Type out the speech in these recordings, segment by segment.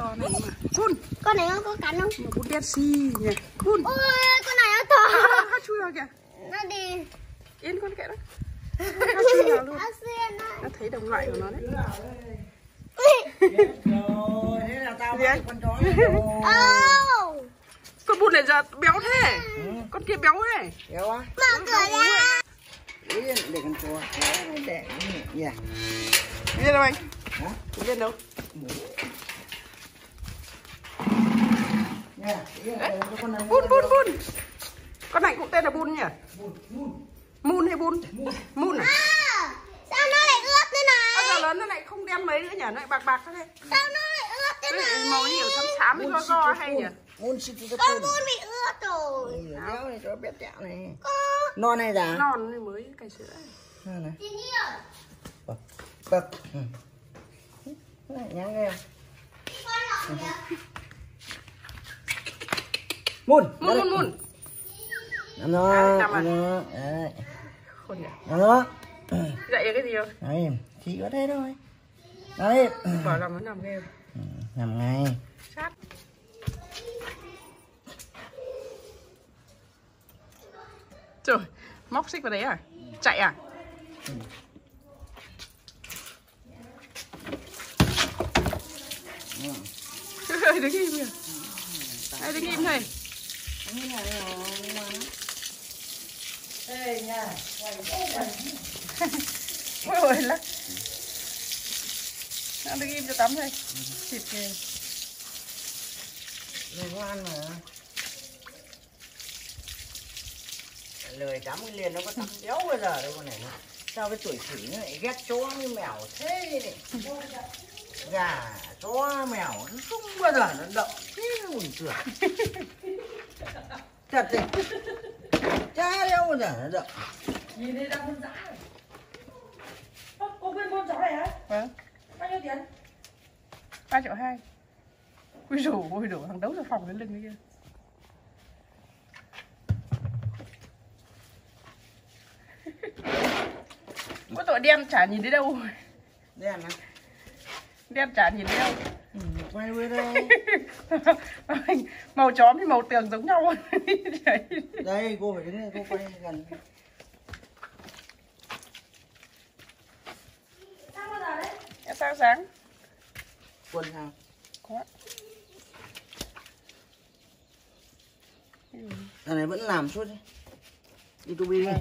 to này mà. Bun. Con này có cắn không? Mà bun đen xì nhỉ. Bun. Ôi, con này nó to. Hát chui vào kìa. Nó đi. Yên con kệ đó. Hát chui vào luôn. Nó xuyên đấy. Nó thấy đồng loại của nó đấy. Rồi, thế là tao bắt con chó này rồi. Con bun này giờ béo thế. Con kia béo thế. Béo á? Mở cửa ra. Yên, để con chó. Để nhẹ. Yên đâu anh? Hả? Yên đâu? Nha, Bun. Con này cũng tên là bun nhỉ? Moon hay bun? Moon à? Sao nó lại ướt thế này? Bây giờ lớn nó lại không đen mấy nữa nhỉ? Nó lại bạc thế này. Sao nó lại ướt thế này? Màu như kiểu xám với do hay nhỉ? Con bun bị ướt rồi. Béo này cho bé tẹo này. Con. Non này giả? Non mới cày sữa. Này. Chị Nhi ơi. Bật. Nhắn nghe. Con lọc kìa. Mun. Nó. Đấy. Khôn nhỉ? Nó. Dạy cái gì không? Đấy, chỉ có thế thôi. Đấy. Bảo lòng nó nằm ghê. Nằm ngay. Sát. Trời, móc xích vào đấy à? Chạy à? Đứng im kìa. Đây, đứng im này. Ê nha. Ôi ôi lắc. Đứng im cho tắm thôi. Thịt kìa. Người ngoan mà. Lười tắm cái liền nó có tắm đéo bây giờ đâu con này nữa. Sao cái tuổi khỉ nó lại ghét chó như mèo thế này. Gà, chó, mèo nó không bao giờ nó động. Thế nó buồn cười. Thật thì chả đéo bao giờ nó động. Nhìn đây đang con dã rồi. Cô quên con chó này hả? Vâng. Bao nhiêu tiền? 3,2 triệu. Ui dồi, thằng đấu ra phòng đến lưng kia. Có tội đen chả nhìn thấy đâu. Đen à? Đen chả nhìn thấy đâu. Quay với đây. Màu chóm thì màu tường giống nhau. Đây cô phải đứng đây, cô quay gần. Sao bao giờ đấy? Em sao sáng? Quần sao? Có. Thằng này vẫn làm suốt đi. YouTube đi.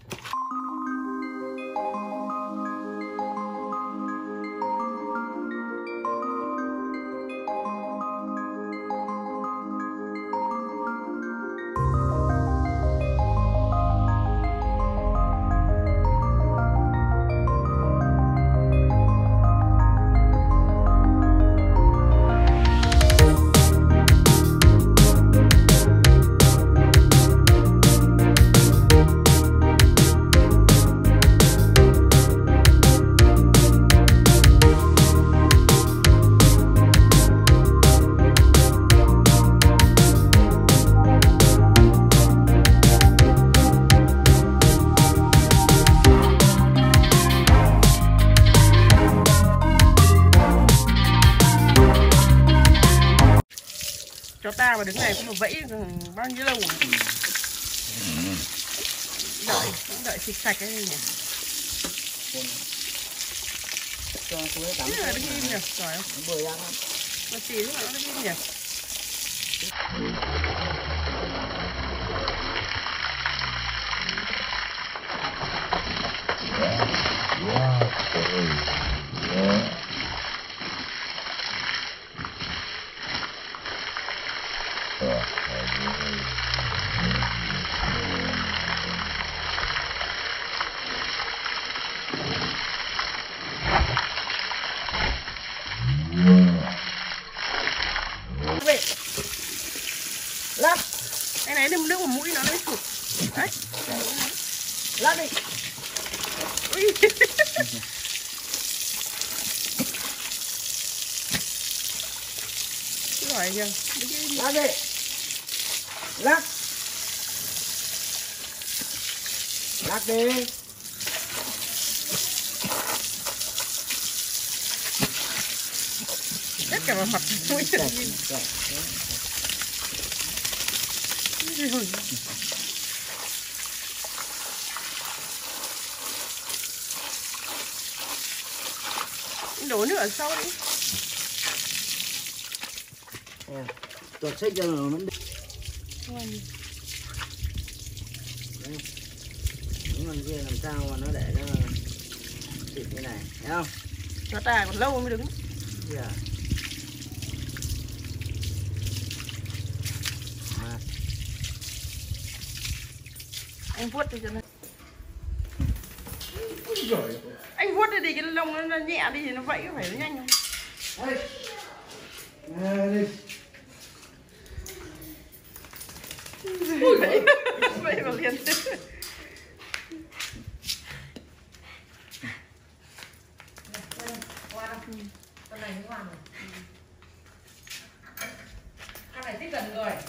Chó ta mà đứng này cũng một vẫy bao nhiêu lâu rồi. Đợi xịt sạch cái này nhỉ. Cho cô ấy tắm. Đứng im nhỉ. Trời ơi. Bơi ra lắm. Nó xì lúc nào nó đứng im nhỉ. Lắc. Cái này nước vào mũi nó lấy sụt. Đấy. Lắc đi. Ui. Giỏi kìa. Lắc đi. Lắc. Lắc đi. cả vào mặt mũi. Đổ nữa ở sau đi. Tuột xích cho nó vẫn được. Những con kia làm sao mà nó để cho xịt như này, thấy không? Nó ta còn lâu mới đứng. Yeah. Anh vuốt đi cho nó. Anh vuốt đi cái lông nó nhẹ đi thì nó vẫy phải nó nhanh không? Vậy mà liền. Con này cũng làm rồi. Con này thích gần người.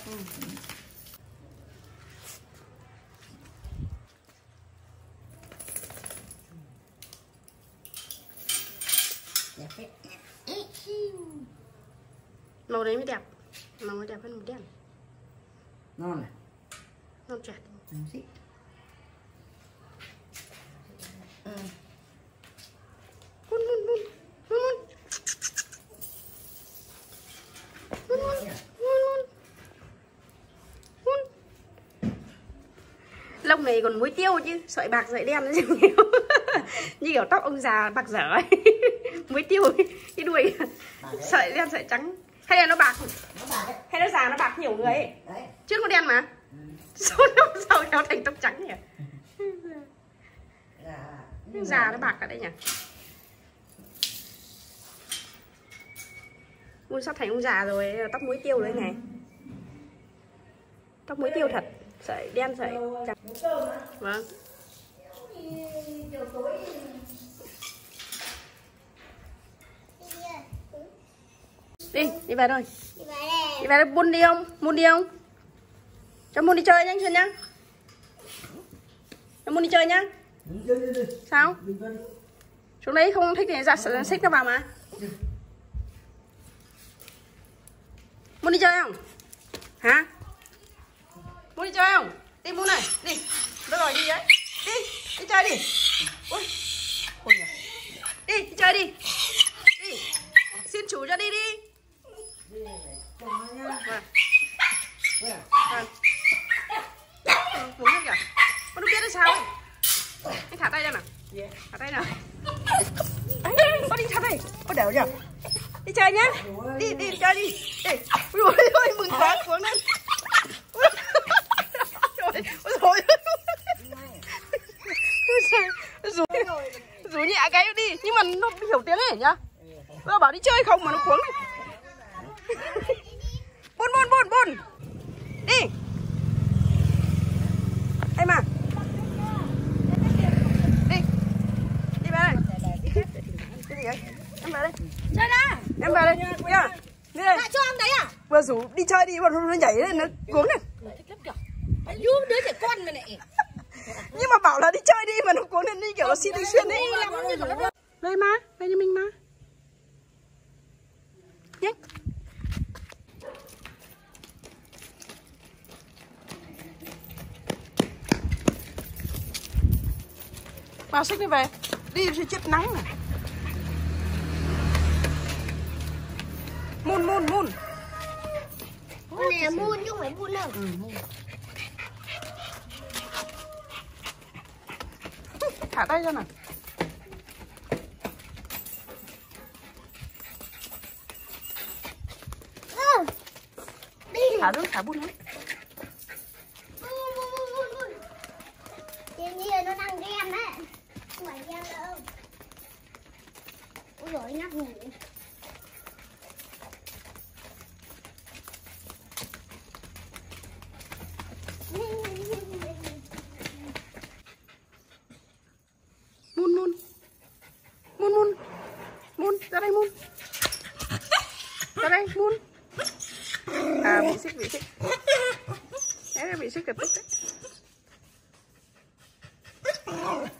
Màu đấy mới đẹp. Màu mới đẹp hơn màu đen. Non này. Non chẹt. Bun bun bun. Bun bun. Bun bun. Bun bun. Lông này còn muối tiêu chứ, sợi bạc sợi đen nó nhiều. Như kiểu tóc ông già bạc dở ấy. Muối tiêu cái đuôi sợi đen sợi trắng. Hay là nó bạc? Hay nó già nó bạc nhiều người ấy. Trước nó đen mà. Sau kéo thành tóc trắng nhỉ? Già nó bạc ở đây nhỉ? Bun sắp thành ông già rồi, tóc muối tiêu đấy này. Tóc muối tiêu thật, sợi đen sợi trắng. Vâng. Đi về thôi. Đi về đây, Bun đi không? Bun đi không? Cho Bun đi chơi nhá, Xuân nhá. Cho Bun đi chơi nhá. Sao? Xuống đấy không thích thì ra xích nó vào mà. Bun đi chơi không? Hả? Bun đi chơi không? Đi Bun này, đi. Được rồi đi đấy. Đi chơi đi. Ui. Khôn nhỉ. Đi chơi đi. Đi. Xin chủ cho đi đi. Vâng. Muốn không kìa? Con không biết là sao ấy. Anh thả tay ra nào. Thả tay nào. Con đi thả tay. Con đểu nhỉ? Đi chơi nhá. Đi chơi đi. Đi. Ui ôi mừng quá cuống lên. Ôi rồi. Rủ nhẹ cái đi. Nhưng mà nó hiểu tiếng ấy nhá. Bây giờ bảo đi chơi không mà nó cuống này. Bun. Đi. Em à. Đi. Đi về đây. Cái gì ấy? Em về đây. Chơi đã. Em về đây. Nha. Đi đây. Lại cho ông đấy à? Vừa rủ đi chơi đi, nó nhảy lên nó cuống này. Thích lắm kìa. Giúp đứa trẻ con này này. Nhưng mà bảo là đi chơi đi mà nó cuống lên như kiểu nó xin thường xuyên đấy. Đây mà, đây như mình mà. Nhanh. Vào xích đi về. Đi thì chết nắng này. Mun. Con này là Mun chứ không phải Bun đâu. Thả tay ra nào. Đi. Thả Bun đấy. Bun. Thiên nhiên nó đang ghen đấy. Không phải ghen đâu. Ôi dồi nắp ngủ. Mun, ra đây Mun. Ra đây Mun. À bị xích. Đấy bị xích cực tích đấy.